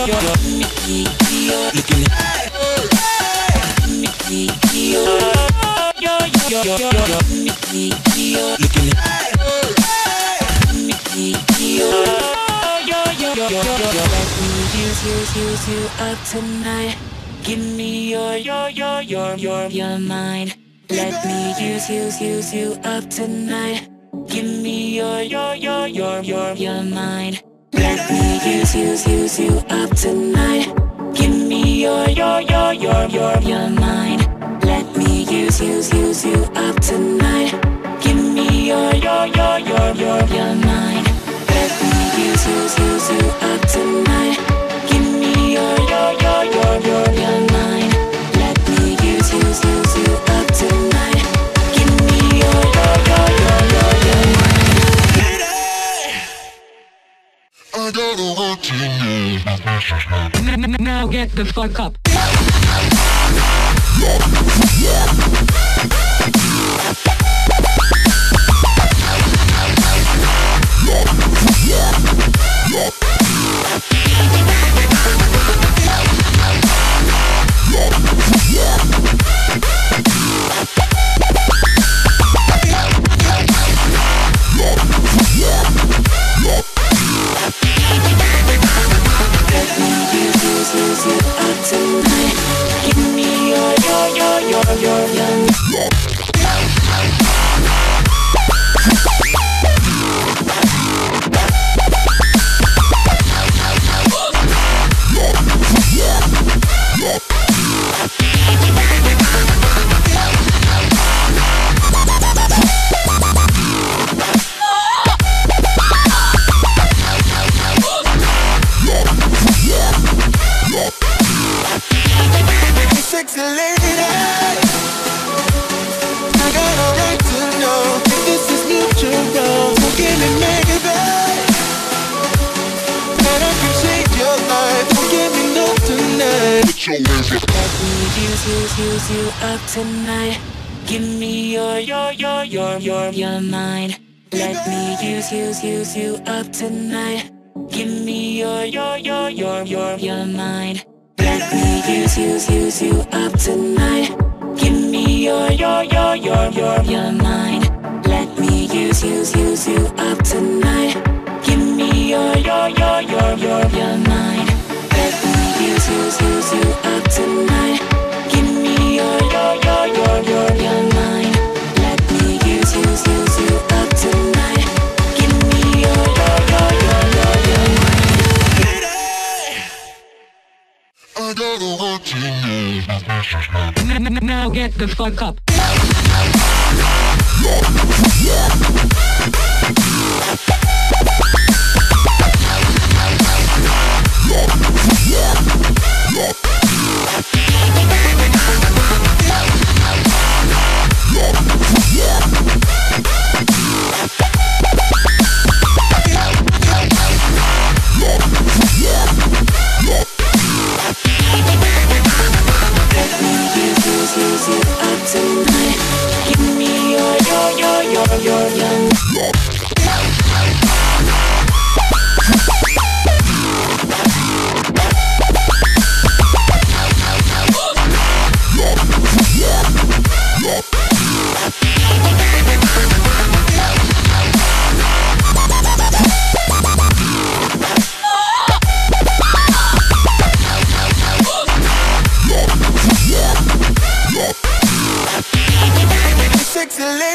Use you up tonight. Give me your mind. Let me use you up tonight. Give me your mind. Let me use you up tonight. Give me your mind. Let me use you up tonight. Give me your mind. Let me use you up tonight. Give me your mind. Let me use you up tonight. Give me your mind. I gotta want you Now get the fuck up. Sexy lady, I got a right to know if this is mutual. So give me maybe, that I can change your life. Don't give me no tonight. Put your hands up. Let me use you up tonight. Give me your mind. Let me use you up tonight. Give me your mind. Let me use you up tonight. Give me your mind. Let me use you up tonight. Give me your mind. Let me use you up tonight. Give me your mind. Let me use you up tonight. Give me your mind. I gotta want you Now get the fuck up. Use you up tonight. Give me your sexy lady.